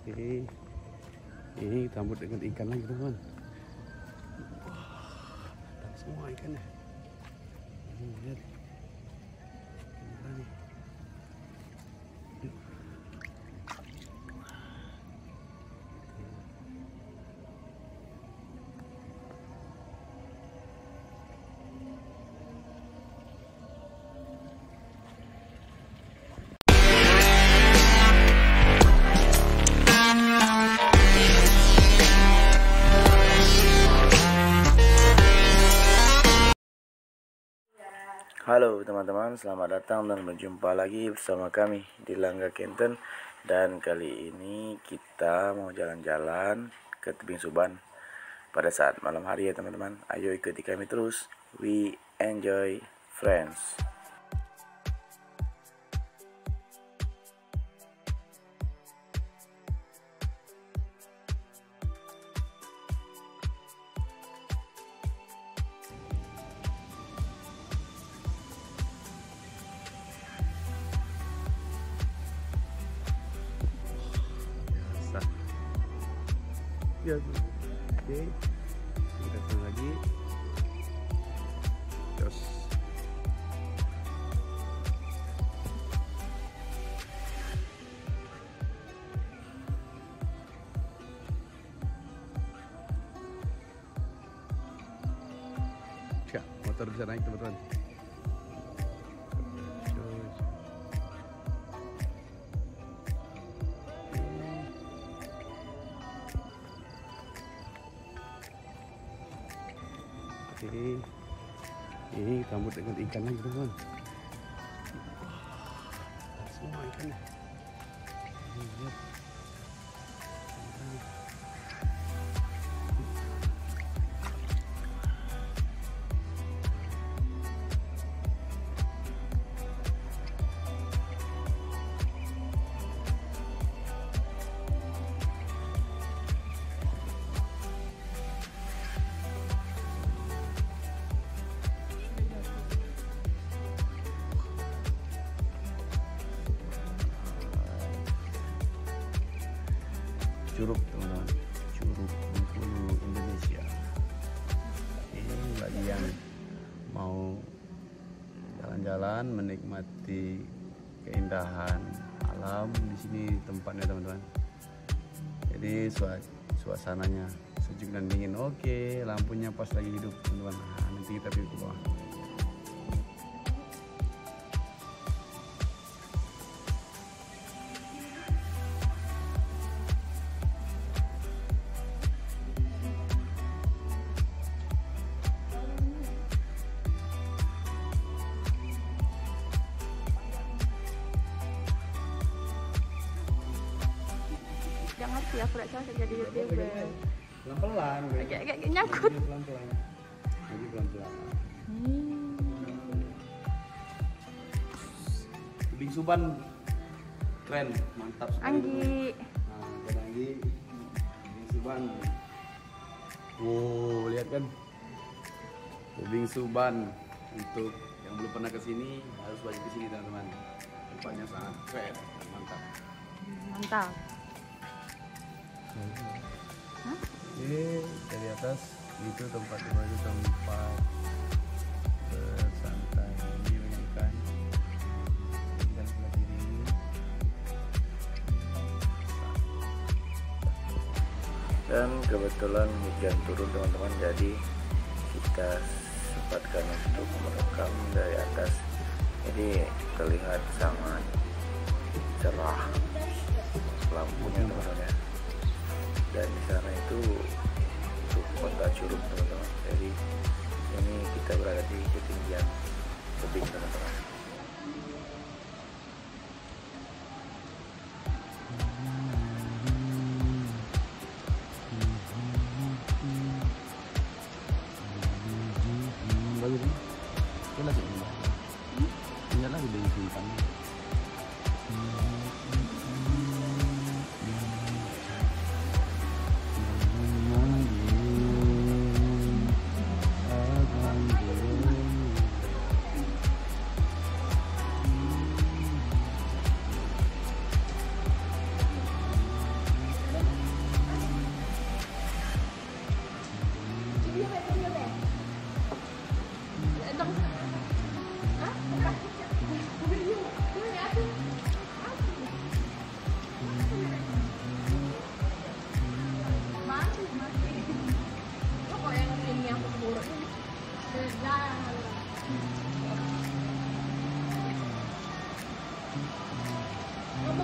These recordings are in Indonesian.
Oke, ini ditambut dengan ikan lagi teman-teman. Wah, banyak semua ikannya. Lihat. Gimana nih? Yuk. Halo teman-teman, selamat datang dan berjumpa lagi bersama kami di Langga Kenten. Dan kali ini kita mau jalan-jalan ke Tebing Suban pada saat malam hari ya teman-teman. Ayo ikuti kami terus. We enjoy friends. Ya, oke, kita kesana lagi. Terus ya, motor bisa naik teman-teman. Oke, ini ditambut dengan ikan lagi teman-teman. Wah, semua ikannya. Lihat. Curug teman-teman, Curug Bengkulu Indonesia. Ini bagi yang mau jalan-jalan menikmati keindahan alam di sini tempatnya teman-teman. Jadi suasananya sejuk dan dingin. Oke, lampunya pas lagi hidup teman-teman. Nah, nanti kita pergi ke bawah. Jangan ngerti aku tidak cocok jadi youtuber. Pelan-pelan, Agak nyangkut. Pelan-pelan. Lagi pelan-pelan. Tebing Suban keren, mantap sekali. Anggi. Nah, Anggi, Tebing Suban. Wow, lihat kan? Tebing Suban. Untuk yang belum pernah ke sini harus wajib ke sini teman-teman. Tempatnya sangat keren, dan mantap. Mantap. Oke, dari atas itu tempat tempat bersantai menyenangkan. Dan sebelah kiri Dan kebetulan hujan turun teman-teman, jadi kita sempatkan untuk merekam dari atas. Jadi terlihat sangat cerah lampunya teman-teman ya. Dan di sana itu kota Curug teman-teman. Jadi ini kita berada di ketinggian tebing teman-teman.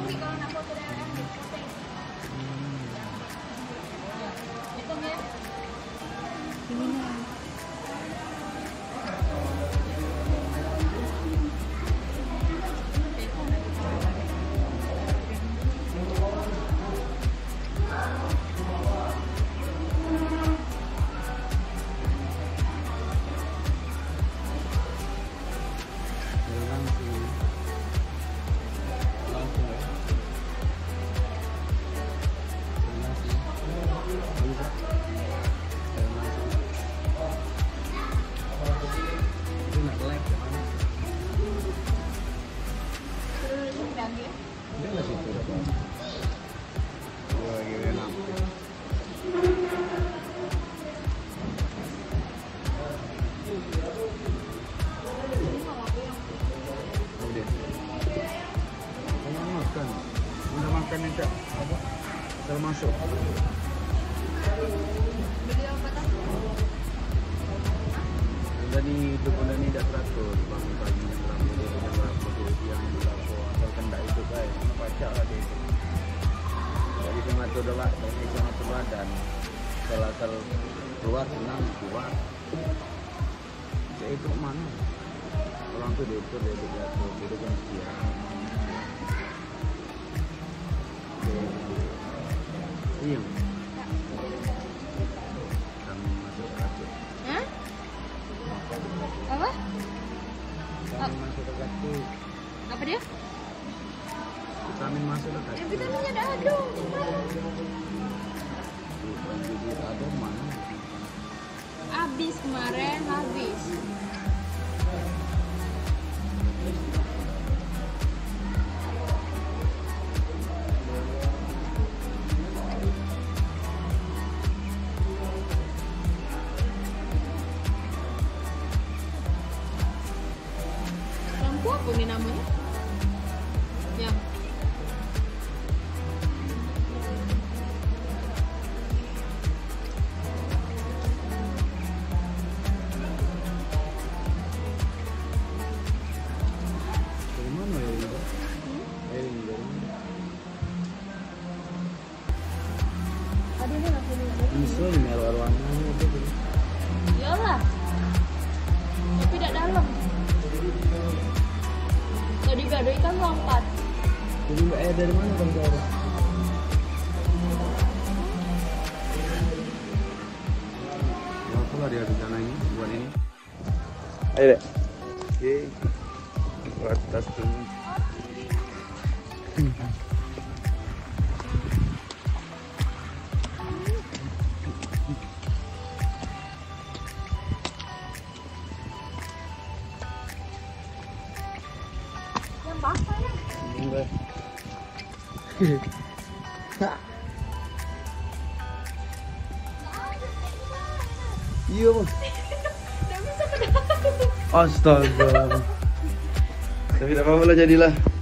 kalau nak foto dengan ambil foto. Hitung ya. Ini nih. Udah makan yang tak apa? Termasuk. Udah ni dah teratur. Bangun pagi jam berapa, jam berapa, siang jam berapa. Asal kendak itu baik. Baca lah dia itu. Jadi dia ngatur dah, dia ngatur badan. Kalau keluar senang keluar. Saya itu mana? Orang tu dia itu dia kan siang. Iya. Kami masuk kartu. Hah? Apa? Kami masuk ke kartu. Apa dia? Vitamin masuk ke kartu. Vitaminnya dah ada. Duit ada mana? Habis kemarin, habis. Lampu apa ni namanya? Yang Dari mana ya ini? Dari ini. ada ni lah sini. Bisa ini ruangan itu. Yalah. Tapi tak dalam. Kalau digadoi kan lompat. Jadi mbak dari mana bang Zara? Berapa lah dia rencana ini buat ini? Ayo dek. Oke, ke atas dulu. Yang basah ya. Enggak. Iya bang. Tak bisa ke dalam. Astaga. Tapi tak apa-apa lah jadilah.